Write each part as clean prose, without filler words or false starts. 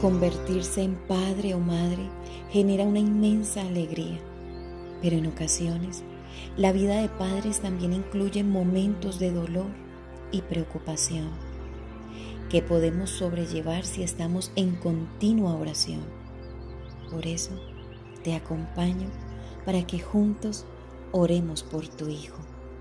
Convertirse en padre o madre genera una inmensa alegría, pero en ocasiones la vida de padres también incluye momentos de dolor y preocupación que podemos sobrellevar si estamos en continua oración. Por eso te acompaño para que juntos oremos por tu hijo.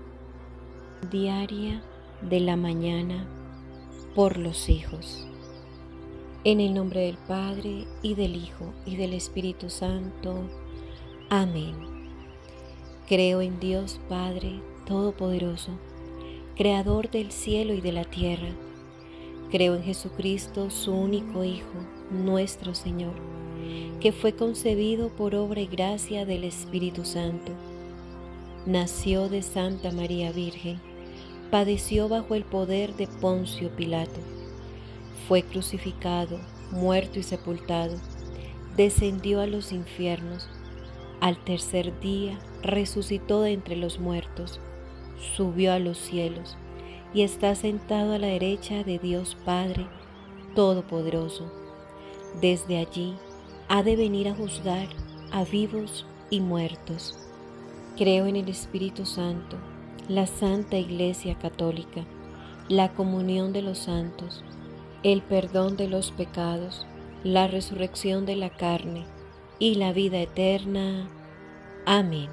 Diaria de la mañana por los hijos. En el nombre del Padre, y del Hijo, y del Espíritu Santo. Amén. Creo en Dios Padre Todopoderoso, Creador del cielo y de la tierra. Creo en Jesucristo, su único Hijo, nuestro Señor, que fue concebido por obra y gracia del Espíritu Santo. Nació de Santa María Virgen, padeció bajo el poder de Poncio Pilato. Fue crucificado, muerto y sepultado, descendió a los infiernos. Al tercer día resucitó de entre los muertos, subió a los cielos y está sentado a la derecha de Dios Padre Todopoderoso. Desde allí ha de venir a juzgar a vivos y muertos. Creo en el Espíritu Santo, la Santa Iglesia Católica, la comunión de los santos, el perdón de los pecados, la resurrección de la carne y la vida eterna. Amén.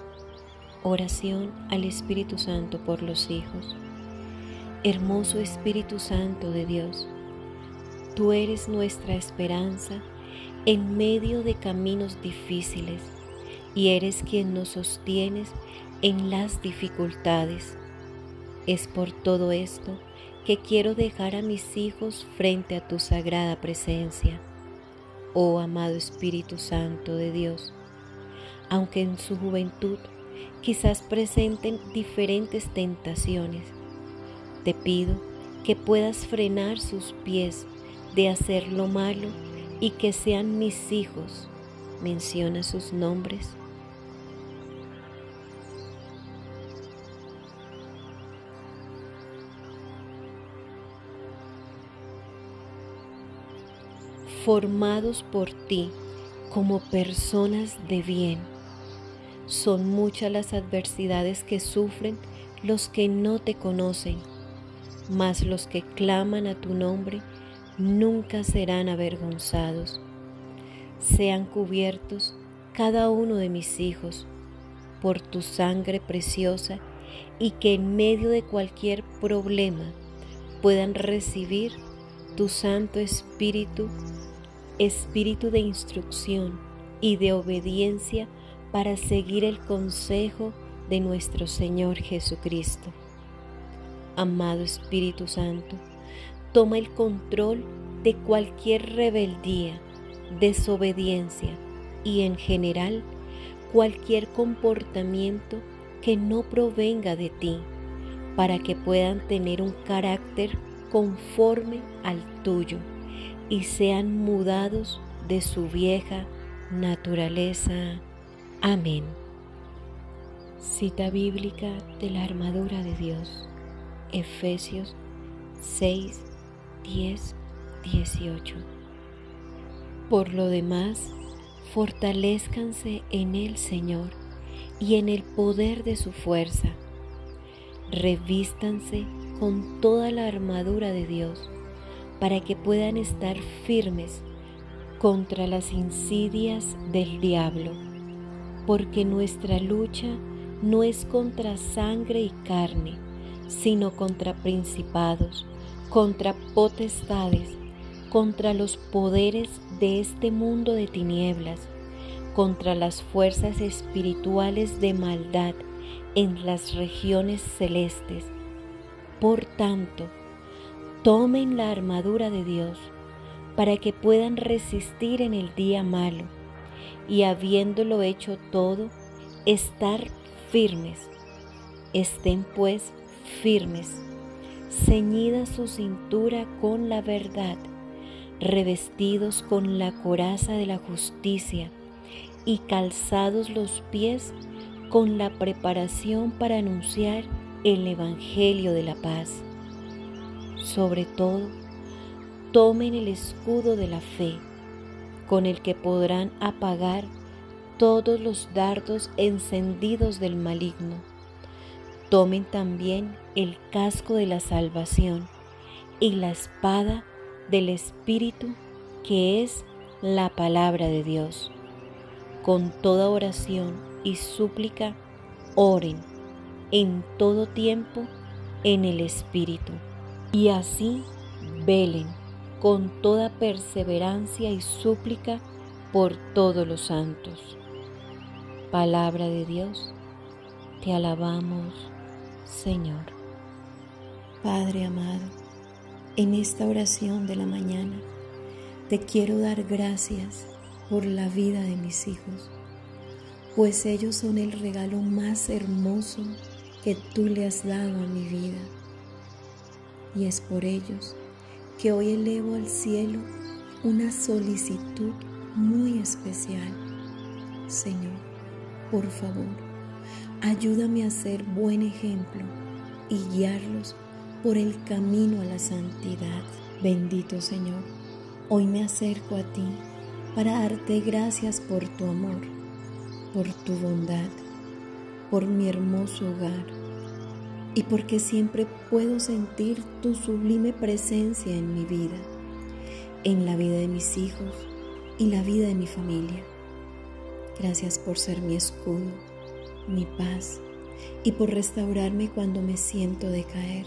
Oración al Espíritu Santo por los hijos. Hermoso Espíritu Santo de Dios, tú eres nuestra esperanza en medio de caminos difíciles y eres quien nos sostienes en las dificultades. Es por todo esto que quiero dejar a mis hijos frente a tu sagrada presencia, oh amado Espíritu Santo de Dios. Aunque en su juventud quizás presenten diferentes tentaciones, te pido que puedas frenar sus pies de hacer lo malo y que sean mis hijos. Menciona sus nombres. Formados por ti como personas de bien. Son muchas las adversidades que sufren los que no te conocen, mas los que claman a tu nombre nunca serán avergonzados. Sean cubiertos cada uno de mis hijos por tu sangre preciosa y que en medio de cualquier problema puedan recibir tu Santo Espíritu, Espíritu de instrucción y de obediencia para seguir el consejo de nuestro Señor Jesucristo. Amado Espíritu Santo, toma el control de cualquier rebeldía, desobediencia y en general cualquier comportamiento que no provenga de ti, para que puedan tener un carácter conforme al tuyo y sean mudados de su vieja naturaleza. Amén. Cita bíblica de la armadura de Dios, Efesios 6, 10, 18. Por lo demás, fortalézcanse en el Señor y en el poder de su fuerza. Revístanse con toda la armadura de Dios para que puedan estar firmes contra las insidias del diablo, porque nuestra lucha no es contra sangre y carne, sino contra principados, contra potestades, contra los poderes de este mundo de tinieblas, contra las fuerzas espirituales de maldad en las regiones celestes. Por tanto, tomen la armadura de Dios para que puedan resistir en el día malo y, habiéndolo hecho todo, estar firmes. Estén pues firmes, ceñida su cintura con la verdad, revestidos con la coraza de la justicia y calzados los pies con la preparación para anunciar el Evangelio de la paz. Sobre todo, tomen el escudo de la fe, con el que podrán apagar todos los dardos encendidos del maligno. Tomen también el casco de la salvación y la espada del Espíritu, que es la palabra de Dios. Con toda oración y súplica, oren en todo tiempo en el Espíritu, y así velen con toda perseverancia y súplica por todos los santos. Palabra de Dios, te alabamos, Señor. Padre amado, en esta oración de la mañana te quiero dar gracias por la vida de mis hijos, pues ellos son el regalo más hermoso que tú le has dado a mi vida. Y es por ellos que hoy elevo al cielo una solicitud muy especial. Señor, por favor, ayúdame a ser buen ejemplo y guiarlos por el camino a la santidad. Bendito Señor, hoy me acerco a ti para darte gracias por tu amor, por tu bondad, por mi hermoso hogar y porque siempre puedo sentir tu sublime presencia en mi vida, en la vida de mis hijos y la vida de mi familia. Gracias por ser mi escudo, mi paz y por restaurarme cuando me siento decaer.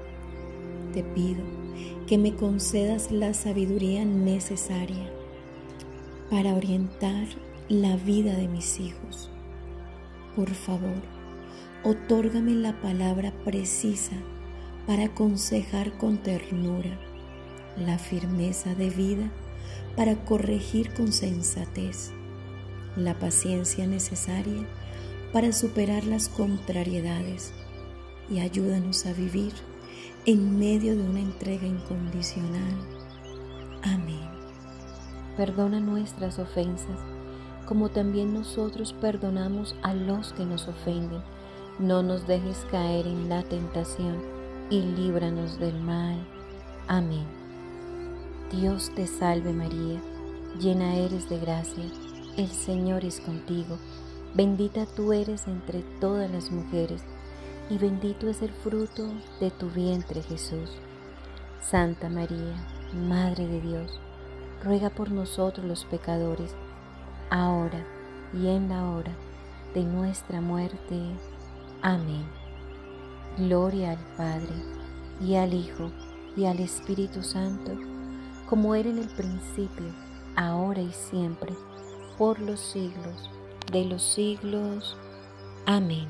Te pido que me concedas la sabiduría necesaria para orientar la vida de mis hijos. Por favor, otórgame la palabra precisa para aconsejar con ternura, la firmeza de vida para corregir con sensatez, la paciencia necesaria para superar las contrariedades, y ayúdanos a vivir en medio de una entrega incondicional. Amén. Perdona nuestras ofensas, como también nosotros perdonamos a los que nos ofenden. No nos dejes caer en la tentación y líbranos del mal. Amén. Dios te salve María, llena eres de gracia, el Señor es contigo. Bendita tú eres entre todas las mujeres, y bendito es el fruto de tu vientre, Jesús. Santa María, Madre de Dios, ruega por nosotros los pecadores, ahora y en la hora de nuestra muerte. Amén. Gloria al Padre, y al Hijo, y al Espíritu Santo, como era en el principio, ahora y siempre, por los siglos de los siglos. Amén.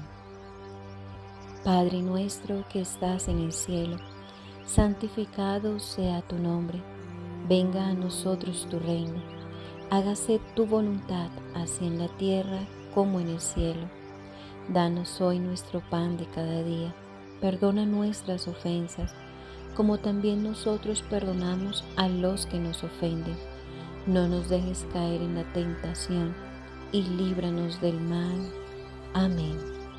Padre nuestro que estás en el cielo, santificado sea tu nombre. Venga a nosotros tu reino. Hágase tu voluntad, así en la tierra como en el cielo. Danos hoy nuestro pan de cada día. Perdona nuestras ofensas, como también nosotros perdonamos a los que nos ofenden. No nos dejes caer en la tentación, y líbranos del mal. Amén.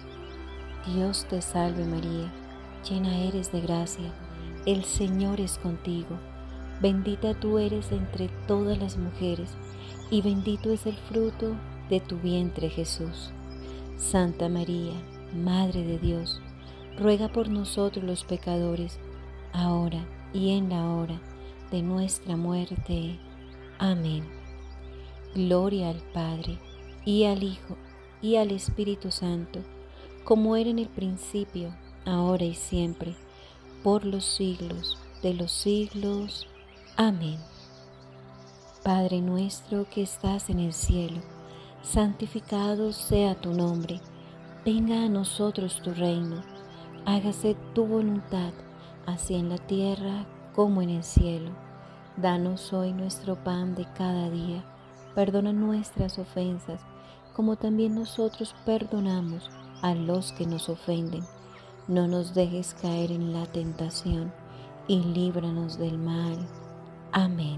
Dios te salve María, llena eres de gracia, el Señor es contigo. Bendita tú eres entre todas las mujeres, y bendito es el fruto de tu vientre, Jesús. Santa María, Madre de Dios, ruega por nosotros los pecadores, ahora y en la hora de nuestra muerte. Amén. Gloria al Padre, y al Hijo, y al Espíritu Santo, como era en el principio, ahora y siempre, por los siglos de los siglos. Amén. Padre nuestro que estás en el cielo, santificado sea tu nombre. Venga a nosotros tu reino. Hágase tu voluntad, así en la tierra como en el cielo. Danos hoy nuestro pan de cada día. Perdona nuestras ofensas, como también nosotros perdonamos a los que nos ofenden. No nos dejes caer en la tentación, y líbranos del mal. Amén.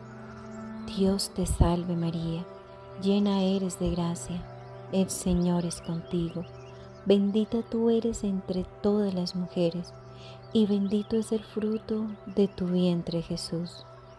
Dios te salve María, llena eres de gracia, el Señor es contigo. Bendita tú eres entre todas las mujeres, y bendito es el fruto de tu vientre, Jesús.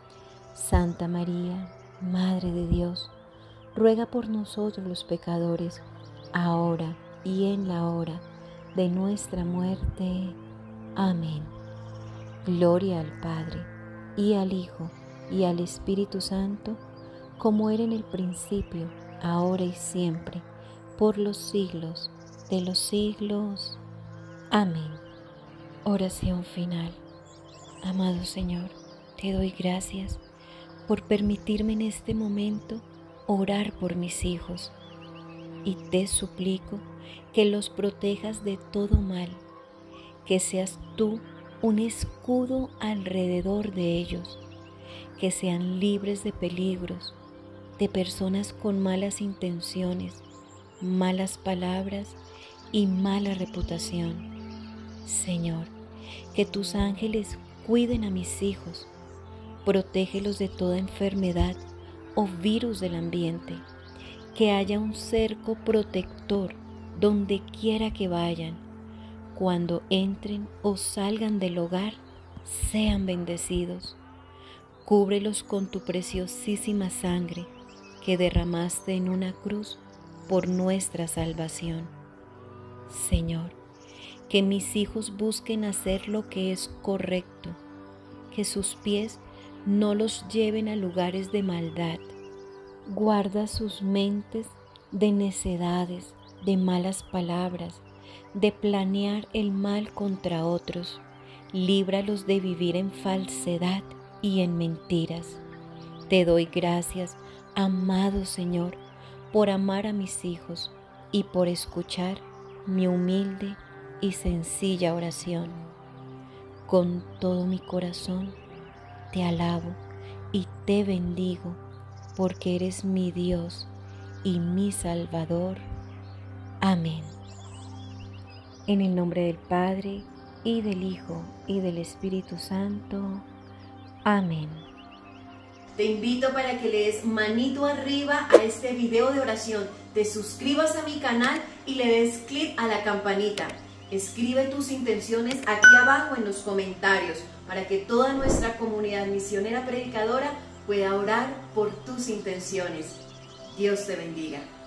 Santa María, Madre de Dios, ruega por nosotros los pecadores, ahora y en la hora de nuestra muerte. Amén. Gloria al Padre, y al Hijo, y al Espíritu Santo, como era en el principio, ahora y siempre, por los siglos de los siglos. Amén. Oración final. Amado Señor, te doy gracias por permitirme en este momento orar por mis hijos, y te suplico que los protejas de todo mal, que seas tú un escudo alrededor de ellos, que sean libres de peligros, de personas con malas intenciones, malas palabras y mala reputación. Señor, que tus ángeles cuiden a mis hijos, protégelos de toda enfermedad o virus del ambiente, que haya un cerco protector donde quiera que vayan. Cuando entren o salgan del hogar, sean bendecidos. Cúbrelos con tu preciosísima sangre que derramaste en una cruz por nuestra salvación. Señor, que mis hijos busquen hacer lo que es correcto, que sus pies no los lleven a lugares de maldad. Guarda sus mentes de necedades, de malas palabras, de planear el mal contra otros. Líbralos de vivir en falsedad y en mentiras. Te doy gracias, amado Señor, por amar a mis hijos y por escuchar mi humilde y sencilla oración. Con todo mi corazón te alabo y te bendigo, porque eres mi Dios y mi Salvador. Amén. En el nombre del Padre, y del Hijo, y del Espíritu Santo. Amén. Te invito para que le des manito arriba a este video de oración, te suscribas a mi canal y le des clic a la campanita. Escribe tus intenciones aquí abajo en los comentarios para que toda nuestra comunidad misionera predicadora pueda orar por tus intenciones. Dios te bendiga.